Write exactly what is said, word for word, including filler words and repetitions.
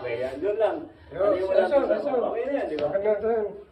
Okay yan. Doon lang. Yo, Ano yung wala asan, sa asan? okay na yan, di ba? Akin na ito yan.